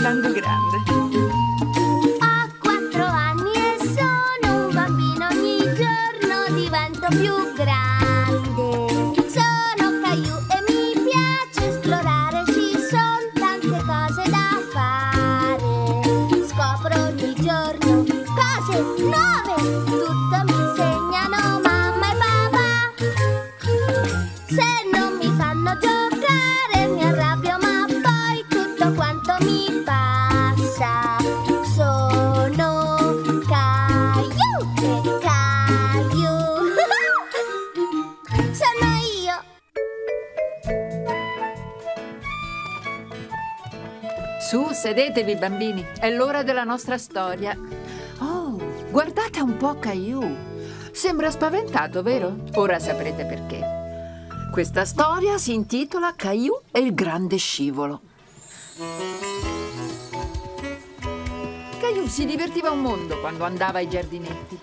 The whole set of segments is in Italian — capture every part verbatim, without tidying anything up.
diventando grande. Ho quattro anni e sono un bambino, ogni giorno divento più grande. Sono Caillou e mi piace esplorare, ci sono tante cose da fare. Scopro ogni giorno cose nuove, tutto mi insegnano mamma e papà. Se non mi fanno giocare mi arrabbio, ma poi tutto quanto mi passa. Sono Caillou e Caillou sono io. Su, sedetevi, bambini. È l'ora della nostra storia. Oh, guardate un po' Caillou. Sembra spaventato, vero? Ora saprete perché. Questa storia si intitola Caillou e il grande scivolo. Caillou si divertiva un mondo quando andava ai giardinetti.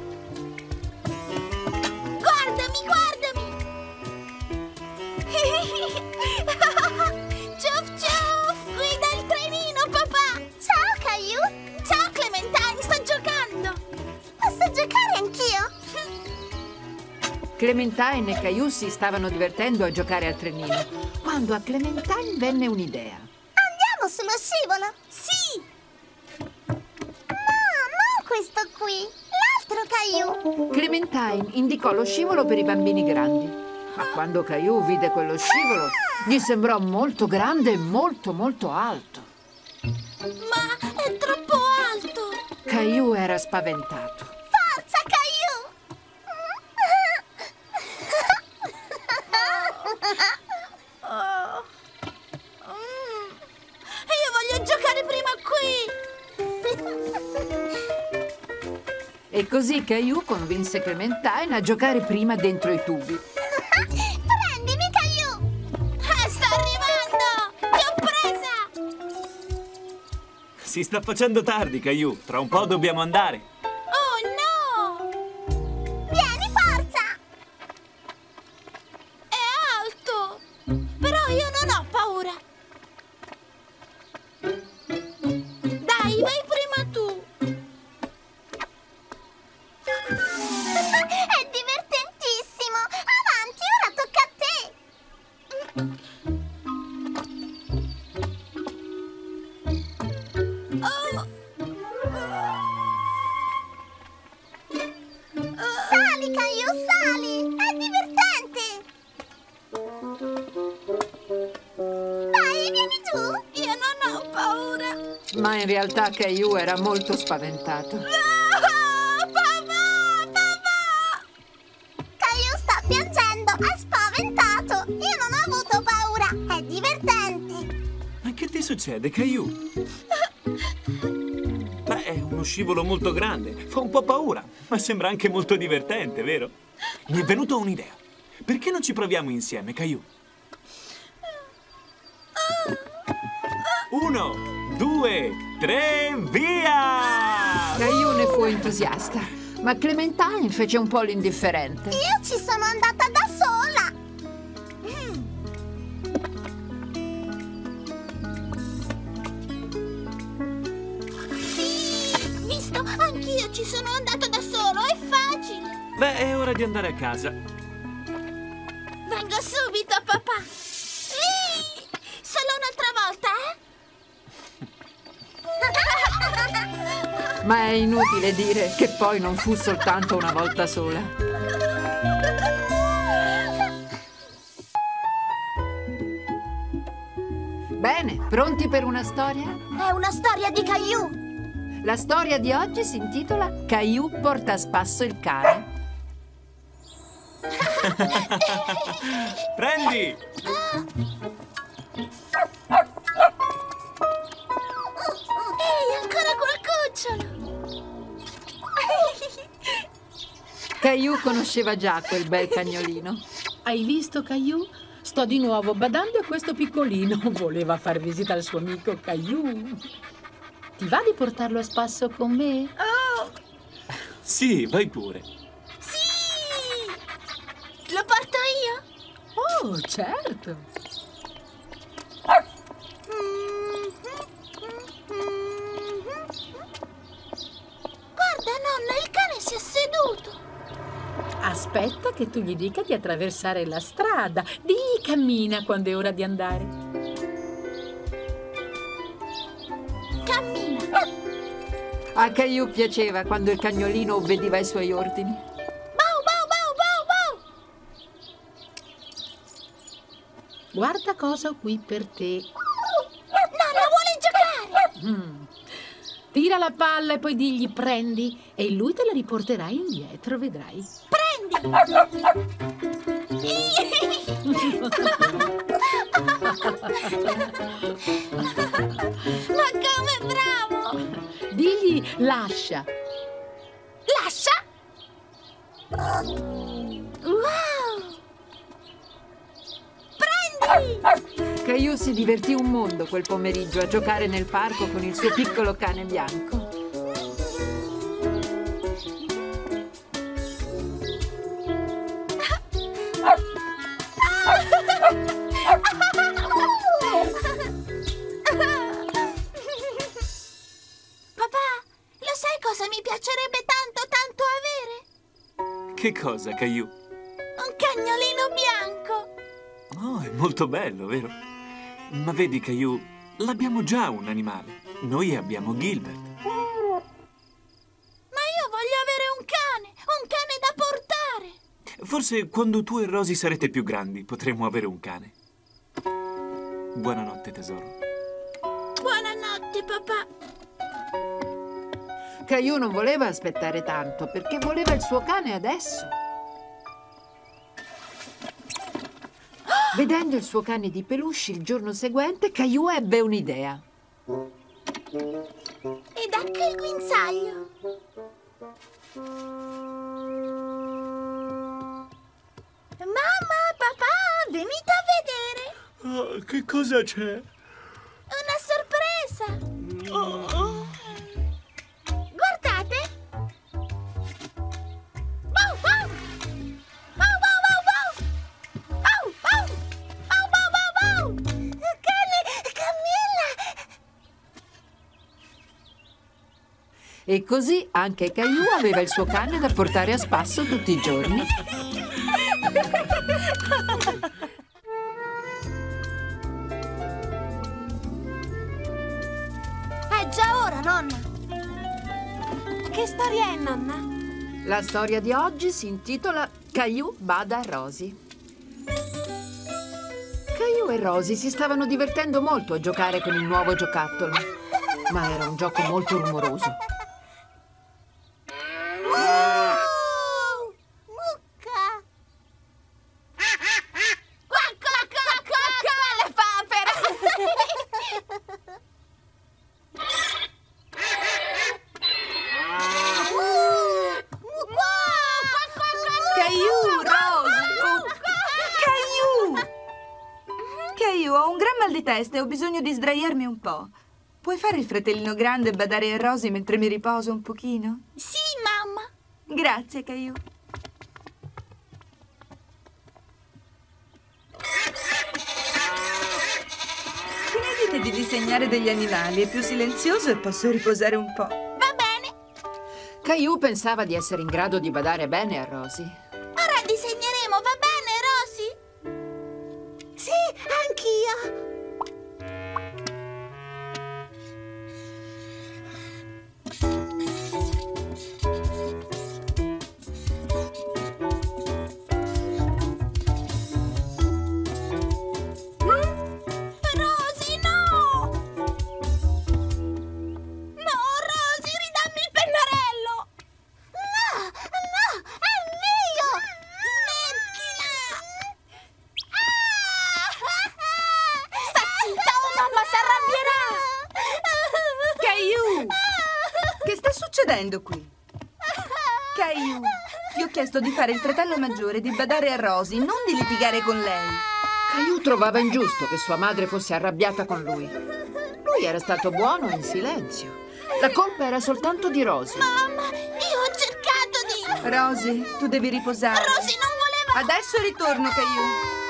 Guardami, guardami! Ciuff ciuff, guida il trenino, papà! Ciao, Caillou! Ciao, Clementine, sto giocando! Posso giocare anch'io? Clementine e Caillou si stavano divertendo a giocare al trenino, quando a Clementine venne un'idea. Andiamo sullo scivolo? Sì! No, non questo qui! L'altro Caillou! Clementine indicò lo scivolo per i bambini grandi. Ma quando Caillou vide quello scivolo, gli sembrò molto grande e molto molto alto. Ma è troppo alto! Caillou era spaventato. Forza, Caillou! Oh. Mm. Io voglio giocare prima qui! E così Caillou convinse Clementine a giocare prima dentro i tubi. Prendimi, Caillou! Eh, sta arrivando! Ti ho presa! Si sta facendo tardi, Caillou. Tra un po' dobbiamo andare. Oh, no! Vieni, forza! È alto! Però io non ho paura. Dai, vai prima tu. È divertentissimo! Avanti, ora tocca a te! Oh. Sali, Caillou, sali! È divertente! Dai, vieni giù! Io non ho paura! Ma in realtà Caillou era molto spaventato. Ah, papà! Papà! Caillou sta piangendo, è spaventato! Io non ho avuto paura, è divertente! Ma che ti succede, Caillou? Beh, è uno scivolo molto grande. Fa un po' paura, ma sembra anche molto divertente, vero? Mi è venuta un'idea. Perché non ci proviamo insieme, Caillou? Uno, due, tre, via! Caillou ne fu entusiasta, ma Clementine fece un po' l'indifferente. Io ci sono andata da sola! Sì, visto? Anch'io ci sono andata da solo, è facile! Beh, è ora di andare a casa. Vengo subito, papà! Ehi, solo un'altra volta, eh? Ma è inutile dire che poi non fu soltanto una volta sola. Bene, pronti per una storia? È una storia di Caillou! La storia di oggi si intitola Caillou porta a spasso il cane. Prendi! Ehi, ancora quel cucciolo! Caillou conosceva già quel bel cagnolino. Hai visto, Caillou? Sto di nuovo badando a questo piccolino. Voleva far visita al suo amico Caillou. Ti va di portarlo a spasso con me? Oh, Sì, vai pure. sì! Lo porto io? Oh, certo. Mm-hmm. aspetta che tu gli dica di attraversare la strada. Digli cammina quando è ora di andare. Cammina. A Caillou piaceva quando il cagnolino obbediva ai suoi ordini. Bau, bau, bau, bau, bau. Guarda cosa ho qui per te. Nonna vuole giocare. Mm. Tira la palla e poi digli prendi e lui te la riporterà indietro, vedrai. Prendi. Ma come bravo. Digli lascia. Lascia. Wow. Prendi. Caillou si divertì un mondo quel pomeriggio a giocare nel parco con il suo piccolo cane bianco. Papà, lo sai cosa mi piacerebbe tanto, tanto avere? Che cosa, Caillou? Un cagnolino bianco. Oh, è molto bello, vero? Ma vedi, Caillou, l'abbiamo già un animale. Noi abbiamo Gilbert. Ma io voglio avere un cane, un cane da portare. Forse quando tu e Rosie sarete più grandi potremo avere un cane. Buonanotte, tesoro. Buonanotte, papà. Caillou non voleva aspettare tanto perché voleva il suo cane adesso. Vedendo il suo cane di peluche il giorno seguente, Caillou ebbe un'idea. Ed anche il guinzaglio. Mamma, papà, venite a vedere. Oh, che cosa c'è? Una sorpresa. Oh. Guardate. Wow, wow. Wow, wow, wow, wow. Wow, wow. Wow, wow, wow, wow. Cane, Camilla. E così anche Caillou aveva il suo cane da portare a spasso tutti i giorni. È già ora, nonna. Che storia è, nonna? La storia di oggi si intitola Caillou bada a Rosie. Caillou e Rosie si stavano divertendo molto a giocare con il nuovo giocattolo, ma era un gioco molto rumoroso. Wow! Mucca! Quack, quack, quack, quack, le papere! Caillou, Rosie! Caillou! Caillou, ho un gran mal di testa e ho bisogno di sdraiarmi un po'. Puoi fare il fratellino grande e badare a Rosie mentre mi riposo un pochino? Sì, mamma. Grazie, Caillou. Che ne dite di disegnare degli animali? È più silenzioso e posso riposare un po'. Va bene. Caillou pensava di essere in grado di badare bene a Rosie. Ora disegneremo, va bene, Rosie? Sì, anch'io. Rosie, no! No, Rosie, ridammi il pennarello! No, no, è mio! Smettila! Ah! Sta zitta o mamma si arrabbierà! Caillou! Che sta succedendo qui? Caillou, ti ho chiesto di fare il fratello maggiore, di badare a Rosie, non di litigare con lei. Caillou trovava ingiusto che sua madre fosse arrabbiata con lui. Lui era stato buono e in silenzio. La colpa era soltanto di Rosie. Mamma, io ho cercato di... Rosie, tu devi riposare. Rosie non voleva... Adesso ritorno, Caillou.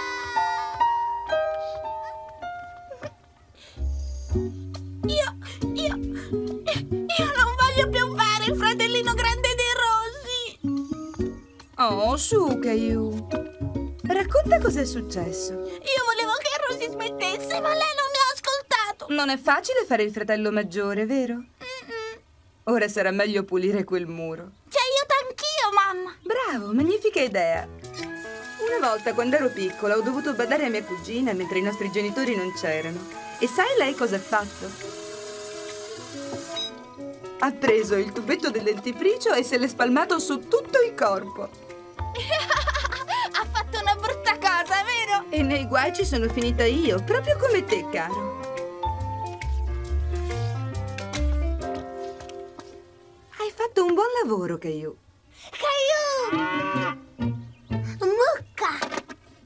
Io... io... io non voglio più fare il fratellino grande di Rosie. Oh, No, su, Caillou. Racconta cos'è successo. Io volevo che Rosy smettesse, ma lei non mi ha ascoltato. Non è facile fare il fratello maggiore, vero? Mm-mm. Ora sarà meglio pulire quel muro. Ti aiuto anch'io, mamma. Bravo, magnifica idea. Una volta, quando ero piccola, ho dovuto badare a mia cugina mentre i nostri genitori non c'erano. E sai lei cosa ha fatto? Ha preso il tubetto del dentifricio e se l'è spalmato su tutto il corpo. Ha fatto una brutta cosa, vero? E nei guai ci sono finita io, proprio come te, caro. Hai fatto un buon lavoro, Caillou. Caillou! Mucca!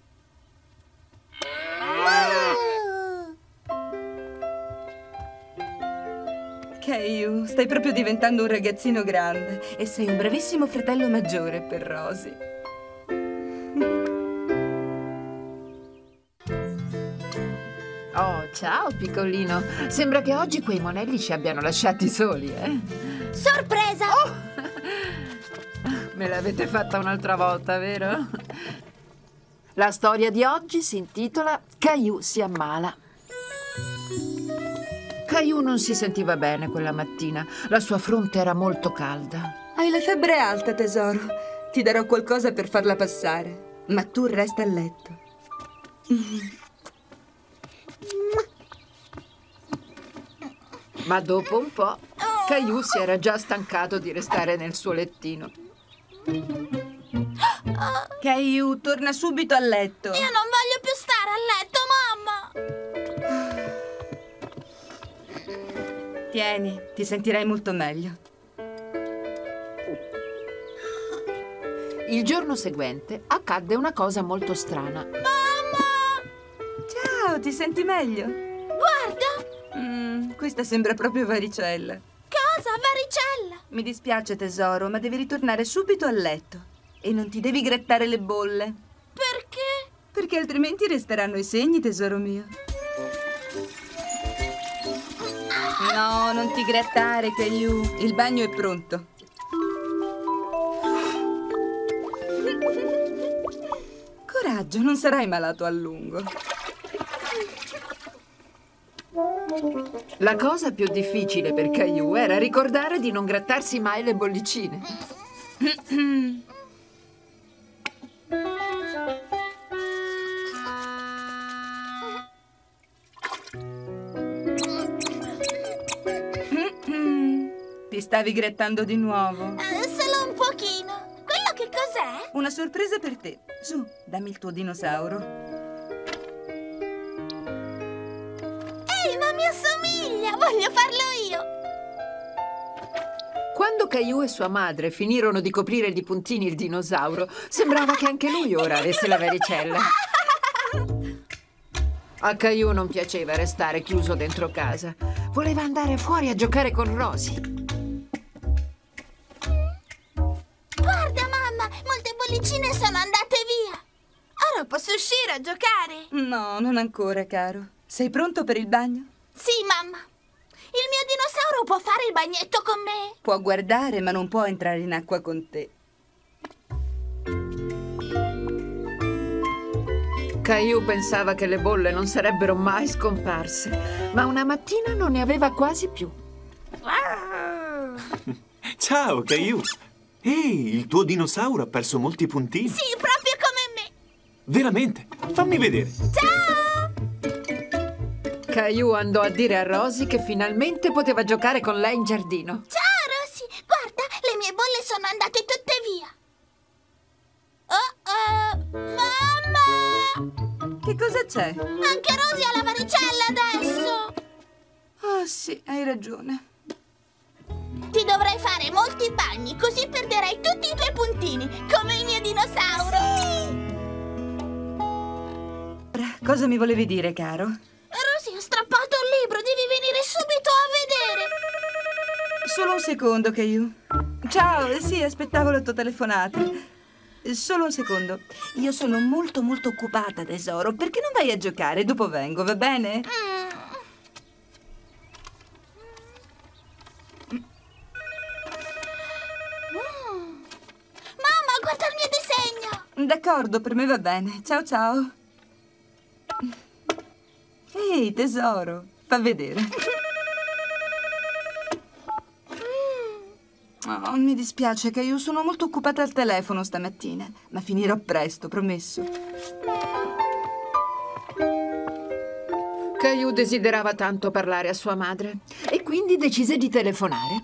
Caillou, stai proprio diventando un ragazzino grande e sei un bravissimo fratello maggiore per Rosy. Oh, ciao piccolino. Sembra che oggi quei monelli ci abbiano lasciati soli, eh? Sorpresa! Oh! Me l'avete fatta un'altra volta, vero? La storia di oggi si intitola Caillou si ammala. Caillou non si sentiva bene quella mattina. La sua fronte era molto calda. Hai la febbre alta, tesoro. Ti darò qualcosa per farla passare. Ma tu resta a letto. Ma dopo un po', Caillou si era già stancato di restare nel suo lettino. Caillou, torna subito a letto. Io non voglio più stare a letto, mamma! Tieni, ti sentirai molto meglio. Il giorno seguente accadde una cosa molto strana. Mamma! Ciao, ti senti meglio? Guarda! Mm, questa sembra proprio varicella. Cosa, varicella? Mi dispiace, tesoro, ma devi ritornare subito a letto. E non ti devi grattare le bolle. Perché? Perché altrimenti resteranno i segni, tesoro mio. No, non ti grattare, Caillou. Il bagno è pronto. Coraggio, non sarai malato a lungo. La cosa più difficile per Caillou era ricordare di non grattarsi mai le bollicine. Ti stavi grattando di nuovo? Eh, solo un pochino. Quello che cos'è? Una sorpresa per te. Su, dammi il tuo dinosauro. Ehi, ma mi assomiglia! Voglio farlo io! Quando Caillou e sua madre finirono di coprire di puntini il dinosauro, sembrava che anche lui ora avesse la varicella. A Caillou non piaceva restare chiuso dentro casa. Voleva andare fuori a giocare con Rosy. Guarda, mamma! Molte bollicine sono andate via! Ora posso uscire a giocare? No, non ancora, caro. Sei pronto per il bagno? Sì, mamma! Il mio dinosauro può fare il bagnetto con me? Può guardare, ma non può entrare in acqua con te. Caillou pensava che le bolle non sarebbero mai scomparse, ma una mattina non ne aveva quasi più. Ciao, Caillou. Ehi, il tuo dinosauro ha perso molti puntini. Sì, proprio come me! Veramente? Fammi vedere. Ciao! Caillou andò a dire a Rosy che finalmente poteva giocare con lei in giardino. Ciao, Rosy! Guarda, le mie bolle sono andate tutte via! Oh, oh! Mamma! Che cosa c'è? Anche Rosy ha la varicella adesso! Oh, sì, hai ragione. Ti dovrei fare molti bagni, così perderai tutti i tuoi puntini, come il mio dinosauro! Ora, cosa mi volevi dire, caro? Rosy ha strappato un libro, devi venire subito a vedere! Solo un secondo, Caillou. Ciao, sì, aspettavo la tua telefonata. Solo un secondo. Io sono molto molto occupata, tesoro. Perché non vai a giocare? Dopo vengo, va bene? Mm. Mm. Mamma, guarda il mio disegno! D'accordo, per me va bene. Ciao ciao. Ehi, tesoro, fa vedere. Oh, mi dispiace che io sono molto occupata al telefono stamattina, ma finirò presto, promesso. Caillou desiderava tanto parlare a sua madre e quindi decise di telefonare.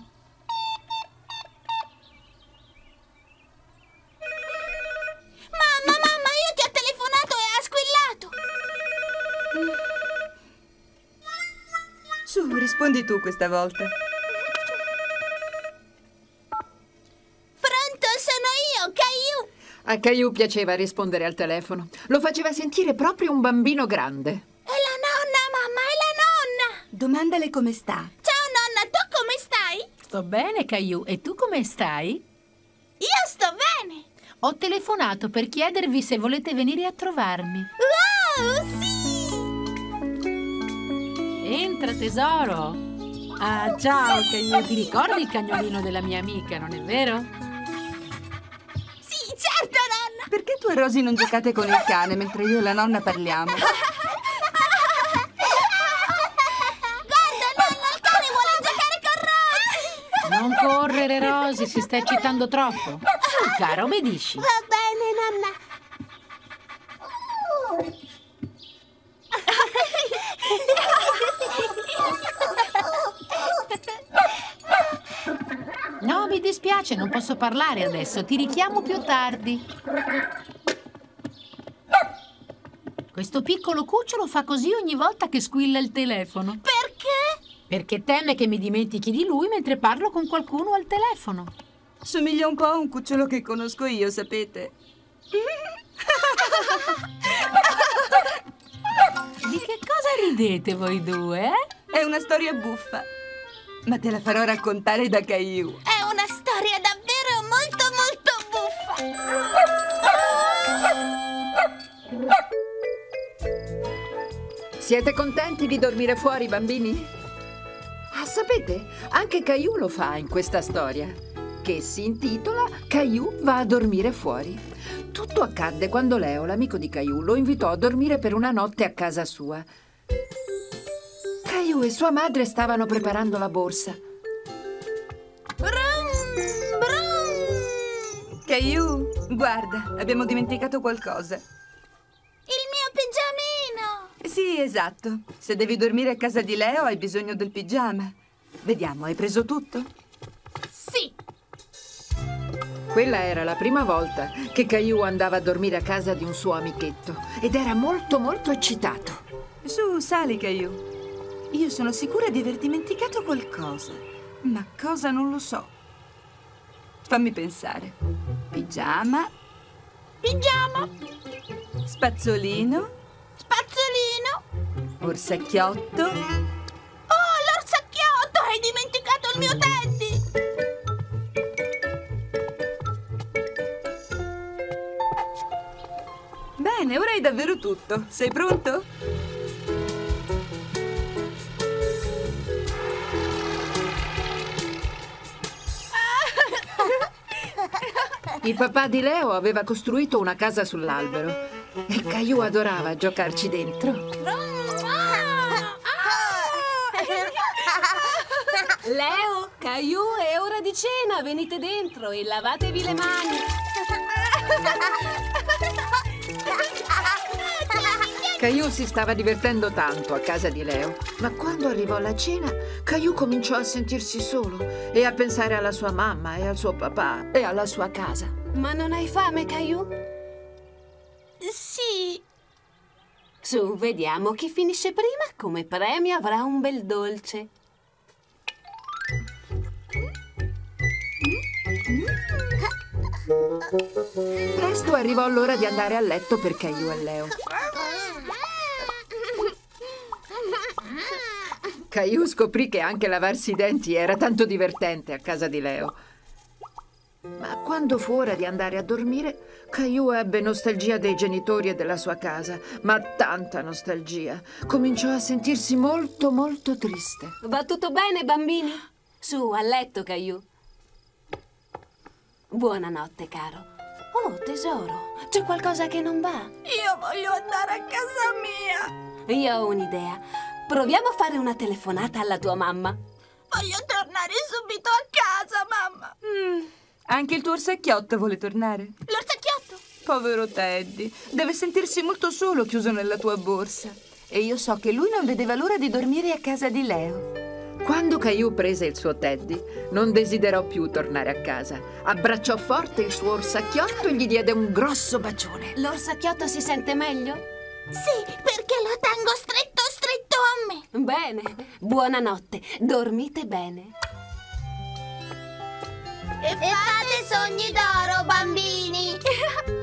Mamma, mamma, io ti ho telefonato e ha squillato. Su, rispondi tu questa volta. Pronto, sono io, Caillou. A Caillou piaceva rispondere al telefono. Lo faceva sentire proprio un bambino grande. È la nonna, mamma, è la nonna. Domandale come sta. Ciao, nonna, tu come stai? Sto bene, Caillou. E tu come stai? Io sto bene. Ho telefonato per chiedervi se volete venire a trovarmi. Wow, sì! Entra, tesoro. Ah, ciao, Caillou. Ti ricordi il cagnolino della mia amica, non è vero? Sì, certo, nonna. Perché tu e Rosy non giocate con il cane mentre io e la nonna parliamo? Guarda, nonna, il cane vuole giocare con Rosy. Non correre, Rosy, si sta eccitando troppo. Su, cara, obbedisci. Va bene, nonna. No, mi dispiace, non posso parlare adesso. Ti richiamo più tardi. Questo piccolo cucciolo fa così ogni volta che squilla il telefono. Perché? Perché teme che mi dimentichi di lui mentre parlo con qualcuno al telefono. Somiglia un po' a un cucciolo che conosco io, sapete? Di che cosa ridete voi due, eh? È una storia buffa, ma te la farò raccontare da Caillou. È una storia davvero molto, molto buffa. Siete contenti di dormire fuori, bambini? Ah, sapete, anche Caillou lo fa in questa storia, che si intitola Caillou va a dormire fuori. Tutto accadde quando Leo, l'amico di Caillou, lo invitò a dormire per una notte a casa sua. Caillou e sua madre stavano preparando la borsa. Brum, brum. Caillou, guarda, abbiamo dimenticato qualcosa. Il mio pigiamino. Sì, esatto. Se devi dormire a casa di Leo hai bisogno del pigiama. Vediamo, hai preso tutto? Sì. Quella era la prima volta che Caillou andava a dormire a casa di un suo amichetto ed era molto molto eccitato. Su, sali, Caillou. Io sono sicura di aver dimenticato qualcosa, ma cosa non lo so. Fammi pensare. Pigiama, Pigiama. spazzolino, Spazzolino. orsacchiotto. Oh, l'orsacchiotto! Hai dimenticato il mio teddy! Bene, ora hai davvero tutto. Sei pronto? Il papà di Leo aveva costruito una casa sull'albero e Caillou adorava giocarci dentro. Leo, Caillou, è ora di cena. Venite dentro e lavatevi le mani. Caillou si stava divertendo tanto a casa di Leo, ma quando arrivò la cena, Caillou cominciò a sentirsi solo e a pensare alla sua mamma e al suo papà e alla sua casa. Ma non hai fame, Caillou? Sì. Su, vediamo chi finisce prima. Come premio avrà un bel dolce. Presto arrivò l'ora di andare a letto per Caillou e Leo. Caillou scoprì che anche lavarsi i denti era tanto divertente a casa di Leo. Ma quando fu ora di andare a dormire, Caillou ebbe nostalgia dei genitori e della sua casa, ma tanta nostalgia. Cominciò a sentirsi molto, molto triste. Va tutto bene, bambini? Su, a letto, Caillou. Buonanotte, caro. Oh, tesoro. C'è qualcosa che non va? Io voglio andare a casa mia. Io ho un'idea. Proviamo a fare una telefonata alla tua mamma. Voglio tornare subito a casa, mamma. Mm, anche il tuo orsacchiotto vuole tornare? L'orsacchiotto? Povero Teddy, deve sentirsi molto solo chiuso nella tua borsa. E io so che lui non vedeva l'ora di dormire a casa di Leo. Quando Caillou prese il suo Teddy, non desiderò più tornare a casa. Abbracciò forte il suo orsacchiotto e gli diede un grosso bacione. L'orsacchiotto si sente meglio? Sì, perché lo tengo stretto stretto a me. Bene, buonanotte, dormite bene. E fate sogni d'oro, bambini.